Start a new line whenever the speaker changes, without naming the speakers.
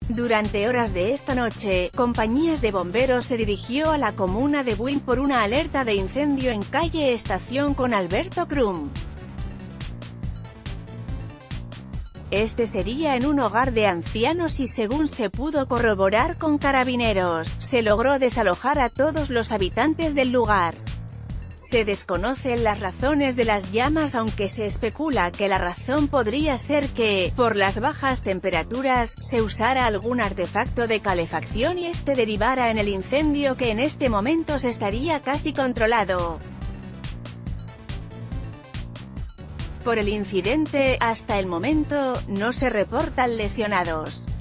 Durante horas de esta noche, compañías de bomberos se dirigió a la comuna de Buin por una alerta de incendio en calle Estación con Alberto Crum. Este sería en un hogar de ancianos y según se pudo corroborar con carabineros, se logró desalojar a todos los habitantes del lugar. Se desconocen las razones de las llamas, aunque se especula que la razón podría ser que, por las bajas temperaturas, se usara algún artefacto de calefacción y este derivara en el incendio que en este momento se estaría casi controlado. Por el incidente, hasta el momento, no se reportan lesionados.